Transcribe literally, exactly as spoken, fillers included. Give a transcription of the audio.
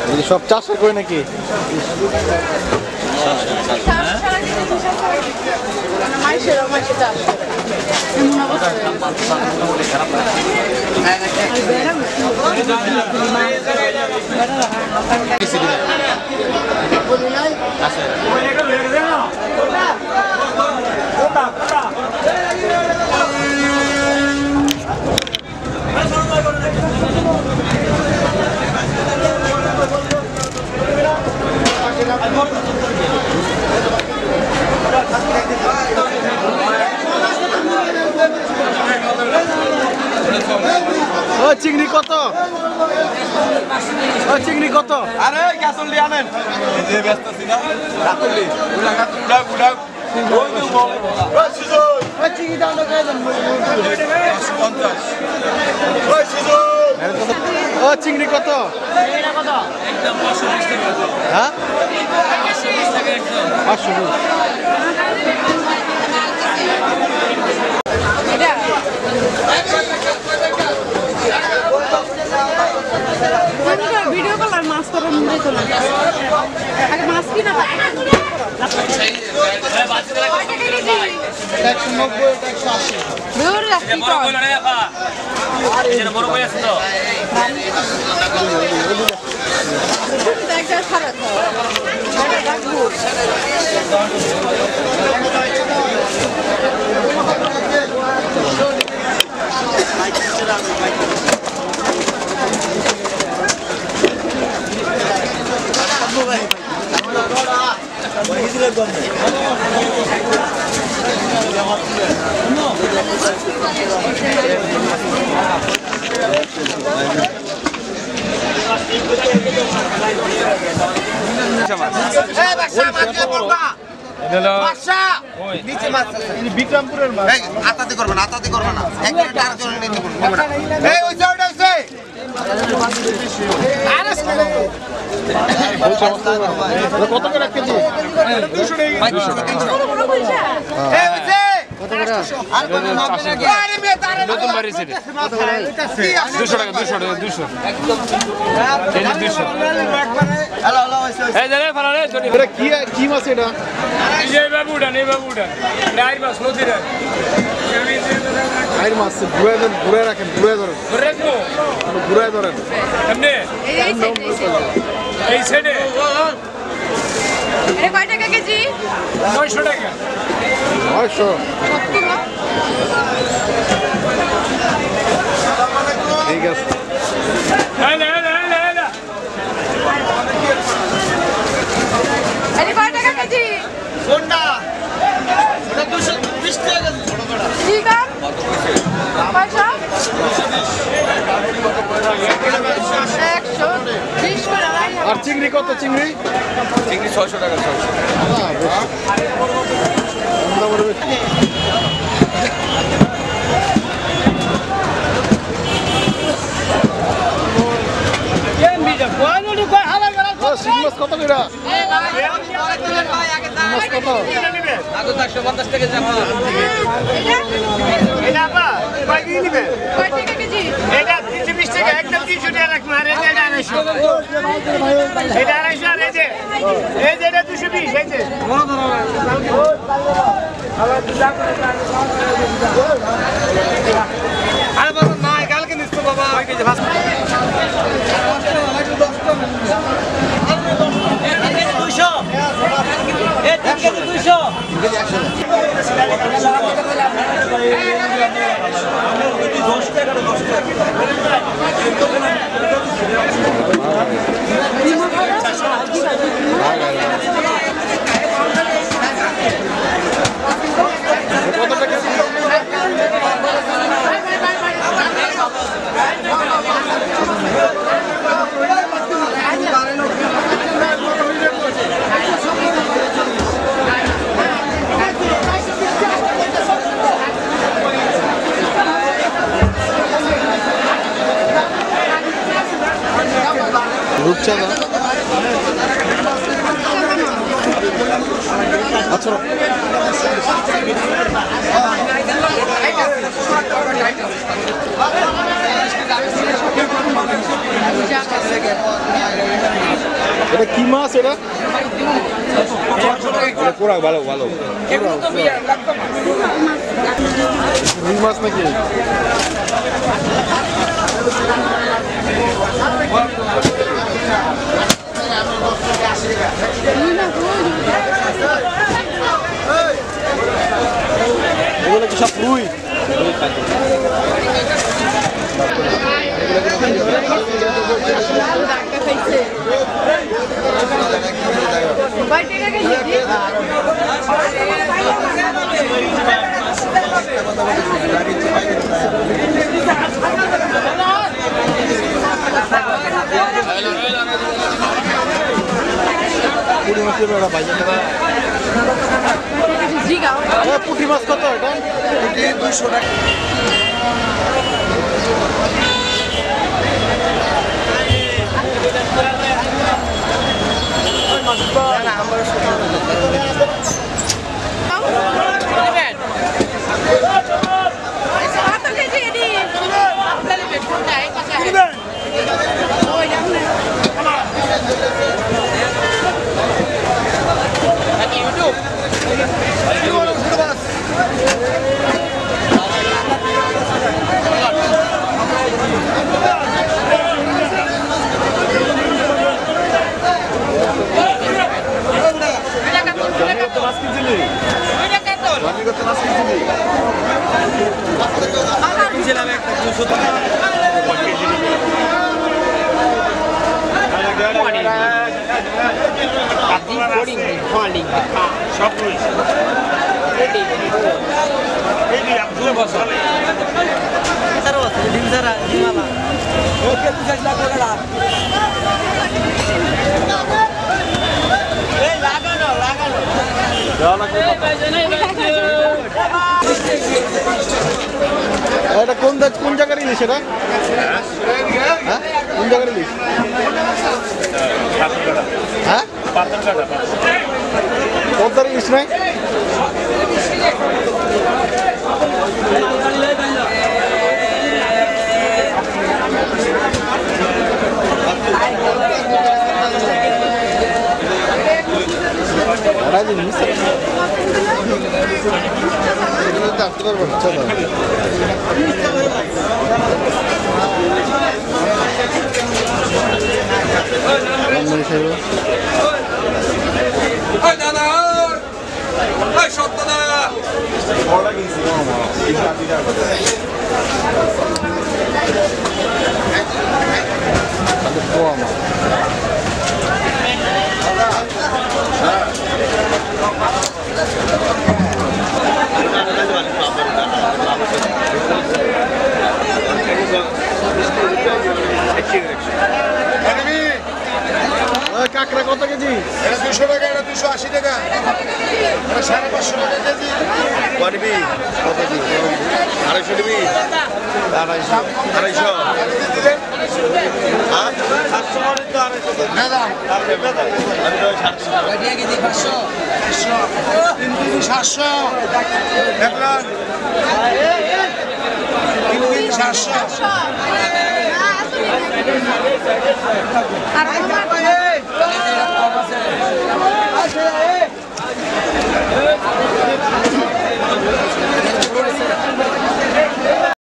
সব চাষে করে নাকি? ও চিংড়ি কত? ও চিংড়ি কত? আরে গাছলি আনেন যে ব্যস্ত ছিল গাছলি গুড়া গুড়া গুড়া ওই তো বল ওই সুজন ওই চিংড়ি দাও না গাইলেন পঞ্চাশ ওই সুজন ও চিংড়ি কত? এটা কত? একদম পাঁচশো বিশ টাকা। হ্যাঁ পাঁচশো বিশ টাকা একদম। পাঁচশো বিশ। ভিডিও কল আর মাছ করার মধ্যে চলে আগে মাছ কিনা একশো নব্বই একশো আশি। বড় বই আছে তো একটা খারাপ বিক্রমপুরের মাছ। আতাতে করবে না আতাতে করবে না এক মিনিট আর জন্য নিতে করবে না এই ওই ওটা হইছে কত করে এক কেজি? দুইশো এই হইছে কত করে? আরে মে তারে নতুন বাড়ি ছিল দুশো টাকা দুশো টাকা দুশো এই যে দুশো হ্যালো হ্যালো হইছে এই যে রে ফালা রে জনি এটা কি কি মাছ এটা? এই যে বাবুডা নেই বাবুডা ডাইর মাছ নদীর আইর মাছ ঘুরে দেন ঘুরে রাখেন ঘুরে ধরেন রাখবো ঘুরে ধরেন। এমনি এই সাইডে এটা কয় টাকা কেজি? নয়শো টাকা নয়শো। ঠিক আছে। এই না এই না এই না এই না এটা কয় টাকা কেজি? কোনটা ওটা দুইশো বিশ টাকা ঠিক আছে পয়সা একশো বিশ করে আর চিংড়ি কত চিংড়ি? চিংড়ি ছয়শো টাকা ছয়শো কত করে? কত? কয় টাকা কেজি? এটা তিনশো বিশ টাকা একদম তিনশো টাকা রাখবো আর এই যে আড়াইশো এটা আড়াইশো আর এই যে এই যে এটা দুশো বিশ এই যে আরে বাবা নাই কালকে নিচ্ছ বাবা দুইশো এই তিন কেজি দুইশো দশ টাকা দশ টাকা রূপচাঁদা আচ্ছা এটা কি মাছ এটা? কোরা ভালো ভালো রুই মাছ নাকি? এগুলো কি সব রুই? পুঁটি মাছ কত এটা? দুইশো টাকা। এটা কোন কোন জায়গার ইলিশ এটা? হ্যাঁ কোন জায়গার ইলিশ? হ্যাঁ পদ্মার ইলিশ নাই? আসতে পারবো না চলো কাঁকড়া কত কেজি? এটা দুশো টাকা, এটা দুশো আশি টাকা, এটা সাড়ে পাঁচশো টাকা কেজি। নিবি কত কেজি? আড়াইশো নিবি? আড়াইশো আড়াইশো সাতশো মানে তো আড়াইশো সাতশো তিন কেজি সাতশো দেখলাম।